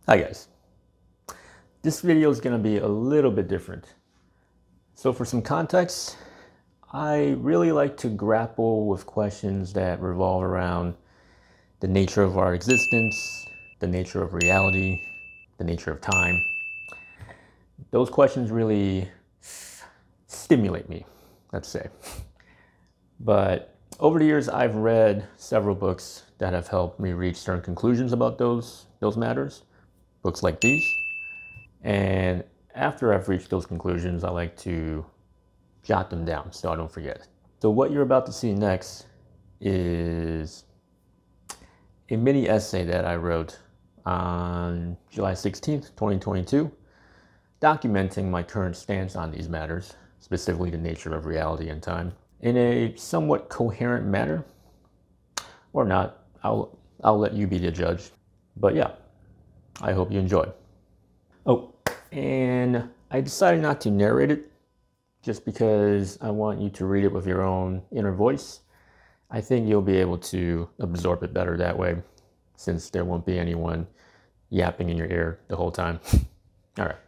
Hi guys. This video is going to be a little bit different. So for some context, I really like to grapple with questions that revolve around the nature of our existence, the nature of reality, the nature of time. Those questions really stimulate me, let's say. But over the years, I've read several books that have helped me reach certain conclusions about those matters. Books like these. And after I've reached those conclusions, I like to jot them down so I don't forget. So what you're about to see next is a mini essay that I wrote on July 16th, 2022, documenting my current stance on these matters, specifically the nature of reality and time, in a somewhat coherent manner, or not. I'll let you be the judge. But yeah, I hope you enjoy. Oh, and I decided not to narrate it just because I want you to read it with your own inner voice. I think you'll be able to absorb it better that way, since there won't be anyone yapping in your ear the whole time. All right.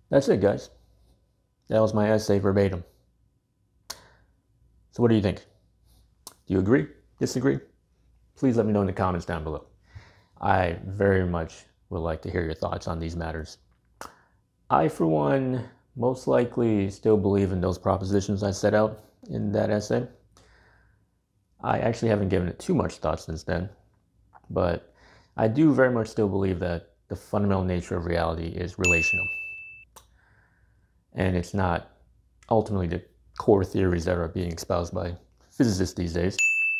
That's it, guys. That was my essay verbatim. So what do you think? Do you agree? Disagree? Please let me know in the comments down below. I very much would like to hear your thoughts on these matters. I, for one, most likely still believe in those propositions I set out in that essay. I actually haven't given it too much thought since then, but I do very much still believe that the fundamental nature of reality is relational. And it's not ultimately the core theories that are being espoused by physicists these days.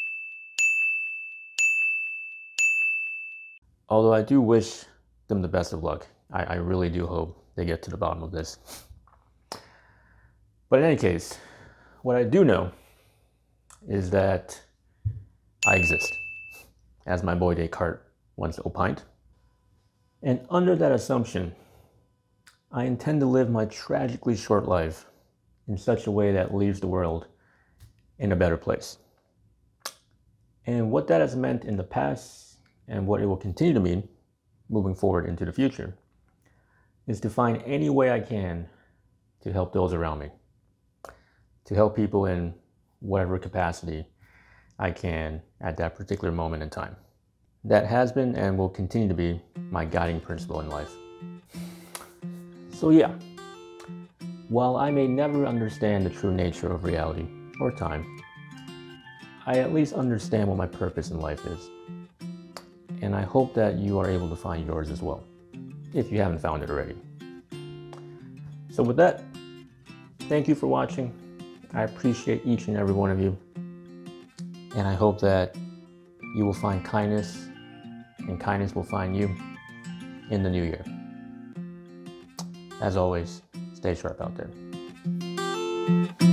Although I do wish them the best of luck. I really do hope they get to the bottom of this. But in any case, what I do know is that I exist, as my boy Descartes once opined. And under that assumption, I intend to live my tragically short life in such a way that leaves the world in a better place. And what that has meant in the past and what it will continue to mean moving forward into the future is to find any way I can to help those around me, to help people in whatever capacity I can at that particular moment in time. That has been and will continue to be my guiding principle in life. So yeah, while I may never understand the true nature of reality or time, I at least understand what my purpose in life is. And I hope that you are able to find yours as well, if you haven't found it already. So with that, thank you for watching. I appreciate each and every one of you. And I hope that you will find kindness and kindness will find you in the new year. As always, stay sharp out there.